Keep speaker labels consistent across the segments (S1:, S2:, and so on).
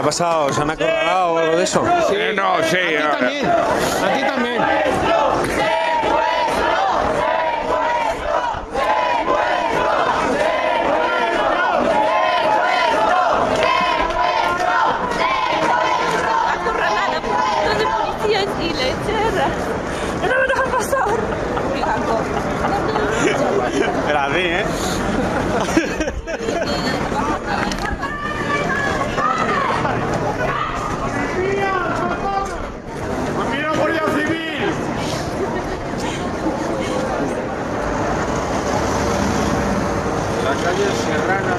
S1: ha pasado? ¿Se han acorralado o algo de eso?
S2: Sí.
S3: No, sí.
S2: A ti también. A ti también.
S4: Acorralada por cientos de policías y lechera. No me dejan pasar.
S1: Era así, ¿eh?
S3: ¡Mira, Guardia Civil! La calle Serrana.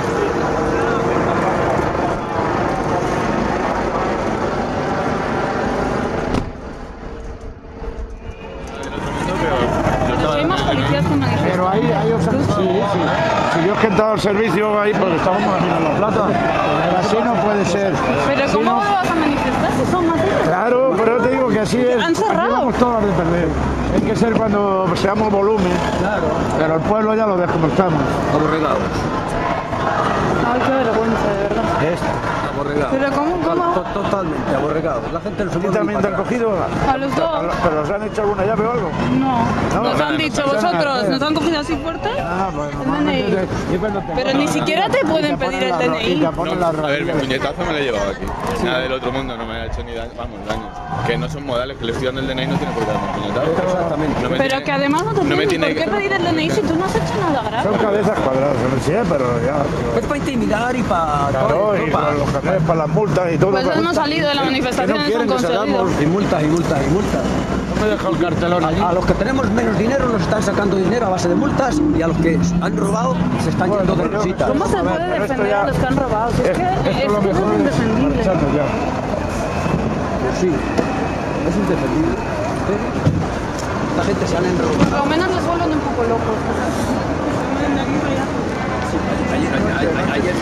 S4: Pero si hay más policías que manifestantes.
S2: Pero ahí hay ofertas. Sí, sí. Si yo he quitado el servicio ahí porque estamos en La Plata, así no puede ser.
S4: Pero
S2: Si
S4: ¿cómo
S2: no-
S4: vas a manifestar si son más ellos?
S2: Claro, pero te digo que así es.
S4: Han cerrado.
S2: Aquí vamos todos de perder. Hay que ser cuando seamos volumen. Claro. Pero el pueblo ya lo deja como estamos.
S5: Aborregados.
S4: Ay, qué vergüenza, de verdad.
S5: Aborregados.
S4: Pero ¿cómo?
S5: Totalmente aborregados. La gente no se
S2: ¿A ti
S5: mueve
S2: también
S5: ni
S2: te han
S5: para atrás.
S2: cogido?
S4: A los dos.
S2: ¿Pero os han hecho alguna llave o algo?
S4: No.
S2: No,
S4: Nos
S2: no,
S4: han dicho vosotros, nos han cogido así fuerte.
S2: Ah, bueno,
S4: El
S2: normalmente
S4: DNI.
S2: y cuando te
S4: Pero
S2: ponen
S4: ni
S2: la-
S4: siquiera te
S2: y
S4: pueden
S2: ponen
S4: pedir el
S2: la-
S4: DNI.
S2: y te ponen la
S6: A ver, mi
S2: rodilla.
S6: puñetazo me lo he llevado aquí. Nada del otro mundo, no me ha hecho ni daño, vamos, daño. Que no son modales, que le estoy dando el DNI no tiene por qué darme un puñetazo.
S5: Exactamente.
S6: No me
S4: Pero
S6: tiene-
S4: que además no te
S6: no me
S4: tienen
S6: tiene
S4: por qué
S6: que-
S4: pedir el DNI si tú no has hecho nada grave.
S2: Son cabezas cuadradas, sí, pero ya.
S5: Es para intimidar y para...
S2: Claro, y para los carnets, para las multas y todo.
S4: Pues
S2: para-
S4: hemos salido de la
S2: que
S4: manifestación
S2: no
S4: y
S2: quieren
S4: han
S2: que
S4: conseguido.
S2: salgamos.
S5: Y multas, y multas, y multas.
S2: No me deja el cartelón allí.
S5: A los que tenemos menos dinero nos están sacando dinero a base de multas y a los que han robado se están yendo de rositas.
S4: ¿Cómo se
S2: A ver,
S4: puede
S2: pero esto
S4: defender
S2: ya-
S4: a los que han robado? Si es que
S2: Esto
S4: es
S2: lo mejor es
S4: indefendible.
S2: marcharnos ya.
S5: Pues sí, es indefendible. Esta gente se han enrolado.
S4: Por lo menos les vuelven un poco locos.
S5: Ayer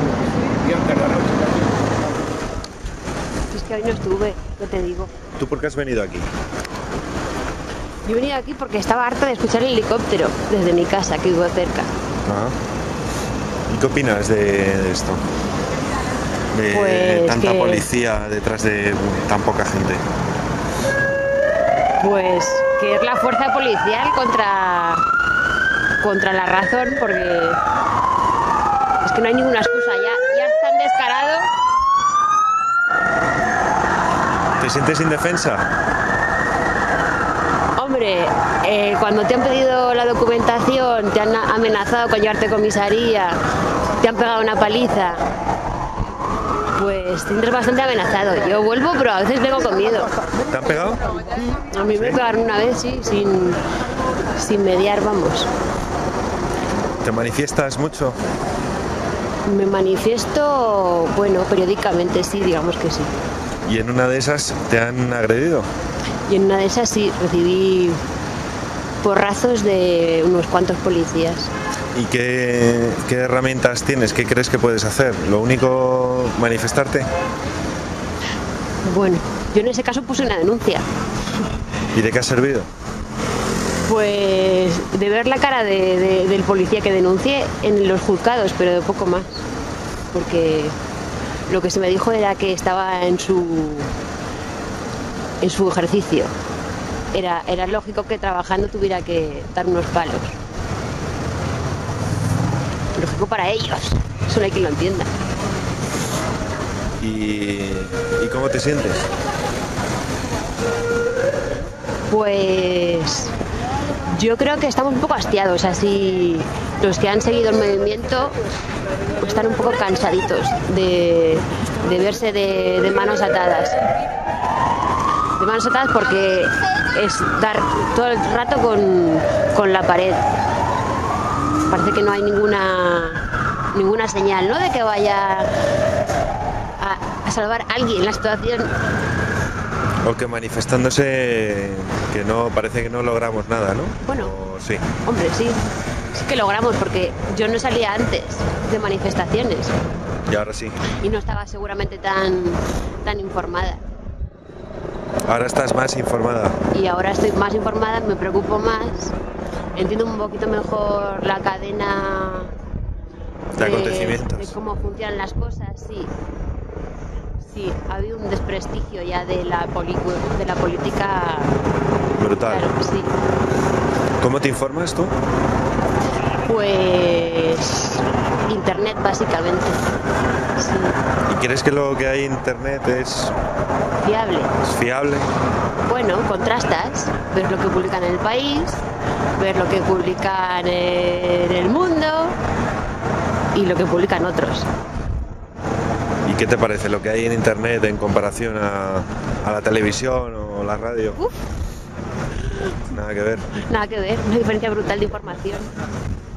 S7: Es que hoy no estuve, ¿qué te digo?
S1: ¿Tú por qué has venido aquí?
S7: Yo he venido aquí porque estaba harta de escuchar el helicóptero desde mi casa, que vivo cerca.
S1: Ah. ¿Y qué opinas de esto? De
S7: Pues
S1: tanta
S7: que-
S1: policía detrás de tan poca gente.
S7: Pues que es la fuerza policial contra la razón, porque es que no hay ninguna excusa, ya es tan descarado.
S1: ¿Te sientes indefensa?
S7: Hombre, cuando te han pedido la documentación, te han amenazado con llevarte a comisaría, te han pegado una paliza, pues te sientes bastante amenazado. Yo vuelvo, pero a veces vengo con miedo.
S1: ¿Te han pegado?
S7: A mí me pegaron una vez, sí, sin mediar, vamos.
S1: ¿Te manifiestas mucho?
S7: Me manifiesto, bueno, periódicamente sí, digamos que sí.
S1: ¿Y en una de esas te han agredido?
S7: Y en una de esas sí, recibí porrazos de unos cuantos policías.
S1: ¿Y qué herramientas tienes? ¿Qué crees que puedes hacer? ¿Lo único manifestarte?
S7: Bueno, yo en ese caso puse una denuncia.
S1: ¿Y de qué ha servido?
S7: Pues de ver la cara del policía que denuncié en los juzgados, pero de poco más. Porque lo que se me dijo era que estaba en su ejercicio. Era lógico que trabajando tuviera que dar unos palos. Lógico para ellos. Eso no hay quien lo entienda.
S1: ¿Y cómo te sientes?
S7: Pues yo creo que estamos un poco hastiados, así los que han seguido el movimiento pues, están un poco cansaditos de verse de manos atadas. De manos atadas porque es dar todo el rato con la pared. Parece que no hay ninguna señal, ¿no?, de que vaya a salvar a alguien la situación.
S1: O que manifestándose que no parece que no logramos nada, ¿no?
S7: Bueno.
S1: O sí.
S7: Hombre, sí que logramos, porque yo no salía antes de manifestaciones
S1: Y ahora sí.
S7: y no estaba seguramente tan informada.
S1: Ahora estás más informada.
S7: Y ahora estoy más informada, me preocupo más, entiendo un poquito mejor la cadena
S1: De acontecimientos.
S7: de cómo funcionan las cosas, sí. Sí, ha habido un desprestigio ya de la política.
S1: Brutal.
S7: Claro, sí.
S1: ¿Cómo te informas tú?
S7: Pues internet básicamente. Sí.
S1: ¿Y crees que lo que hay en internet es
S7: Fiable.
S1: fiable?
S7: Bueno, contrastas, ves lo que publican en el país, ves lo que publican en el mundo y lo que publican otros.
S1: ¿Y qué te parece lo que hay en internet en comparación a la televisión o la radio?
S7: Uf.
S1: Nada que ver.
S7: Nada que ver, una diferencia brutal de información.